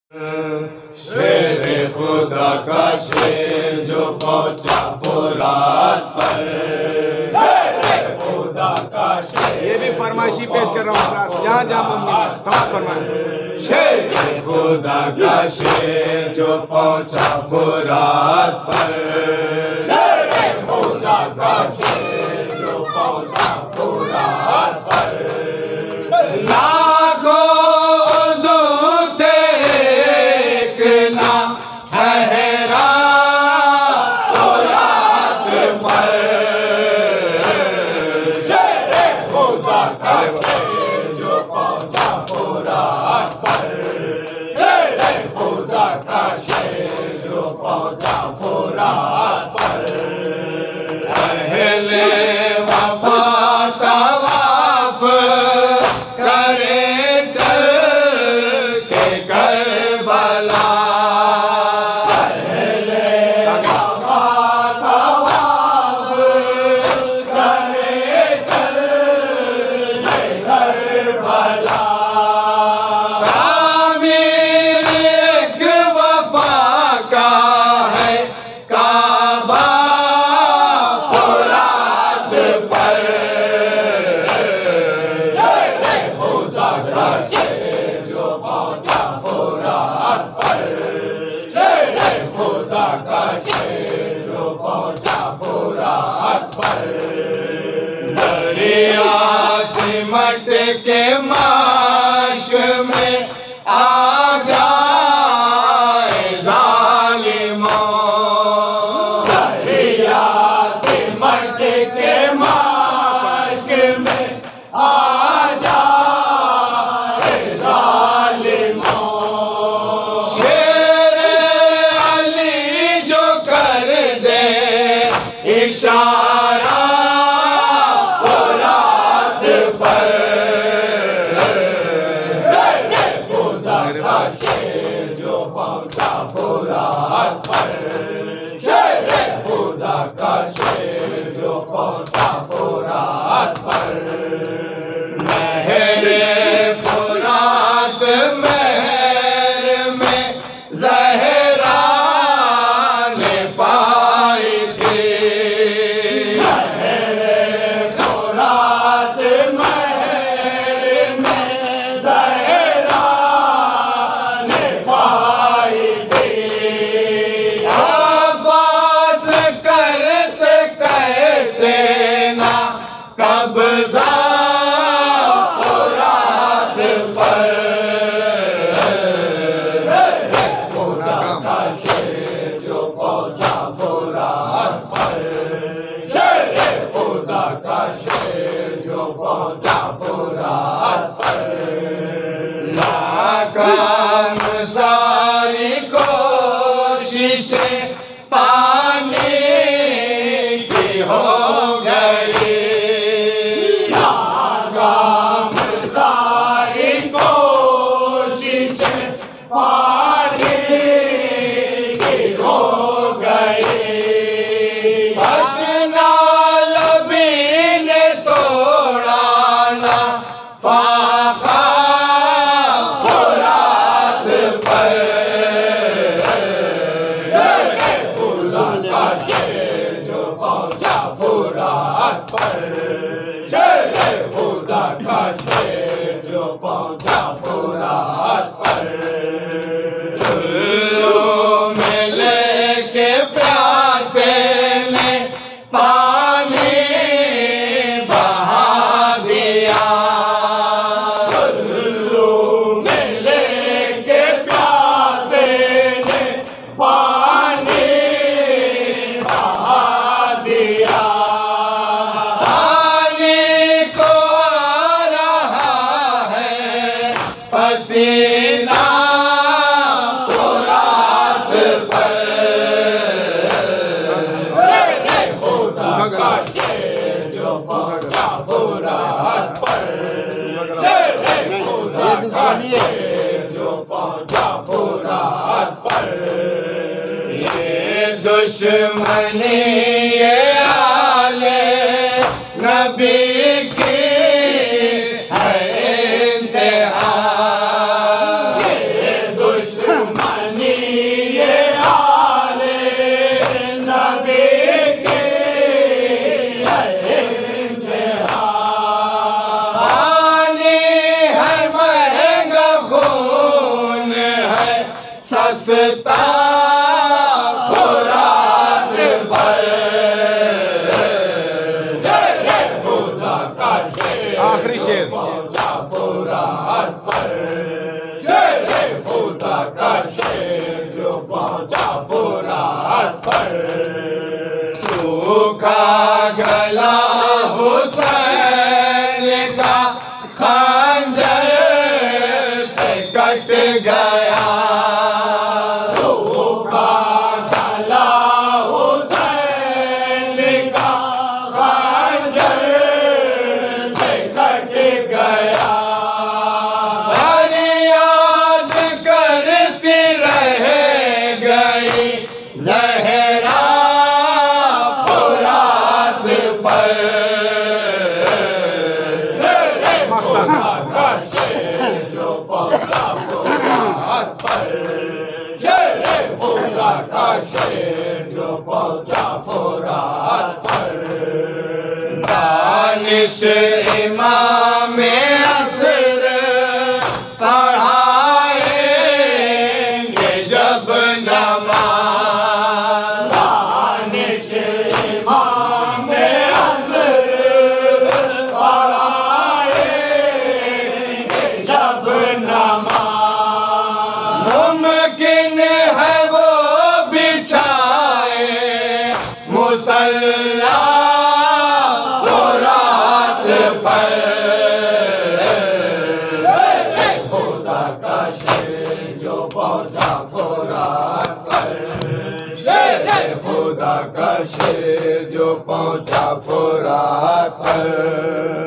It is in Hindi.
शेर खुदा का शेर जो पहुंचा फुरात पर, खुदा का शेर। ये भी फरमाइशी पेश कर रहा हूँ, जहाँ जहाँ मुमकिन फरमाएं। शेर खुदा का शेर जो पहुंचा फुरात पर, शेर खुदा का शेर जो पहुंचा फुरात पर। अहले वफा तवाफ करे चल के करबला, अहले वफा तवाफ करे चल के करबला। तामीर एक वफा का है काबा दरिया सिमट के माश्क में आ जाए ज़ालिमों, दरिया सिमट के माश्क में आ जाए ज़ालिमों। शेर अली जो कर दे इशारा फुरात पर, खुदा का शेर जो पहुंचा फुरात पर, शेर खुदा का शेर जो पहुंचा फुरात पर। नहरे फुरात महर में ज़हरा ने पाई थी, नहरे फुरात महर में ज़हरा ने पाई थी। आवाज़ करते कैसे ना कब्ज़ा फुरात पर, खुदा का शेर जो पहुंचा फुरात पर, शेर खुदा का शेर जो पहुंचा फुरात पर। नाकाम सारी कोशिशें पानी की हो गई, नाकाम सारी कोशिशें पानी की हो गई। हसना लबी ने तोड़ा ना फाका फुरात पर, खुदा का शेर जो पहुंचा फुरात पर, शेर खुदा का शेर जो पहुंचा फुरात पर। चुल्लू में लेके प्यासे ने पानी बहा दिया, चुल्लू में लेके प्यासे ने पानी बहा दिया। पानी को आ रहा है पसीना फुरात पर, खुदा का शेर जो पहुंचा फुरात पर, खुदा का शेर जो पहुंचा फुरात पर। ये दुश्मनी ये आले नबी की है इंतहा, ये दुश्मनी हंसता फुरात पर। खुदा का शेर आखिरी शेर पहुंचा फुरात पर। खुदा का शेर जो पहुंचा फुरात पर। सूखा गला हुसैन का खंजर से कट गया। सूखा गला हुसैन का खंजर से कट गया। फरियाद करती रह गई ज़हरा फुरात पर। खुदा का शेर जो पहुंचा फुरात पर। खुदा का शेर जो पहुंचा फुरात पर। दानिश इमाम असर पढ़ाएंगे जब नमाज। दानिश इमाम असर पढ़ाएंगे जब नमाज। मुमकिन है वो बिछाए मुसल्ला फुरात पर। खुदा का शेर जो पहुंचा फुरात पर। खुदा का शेर जो पहुंचा फुरात पर।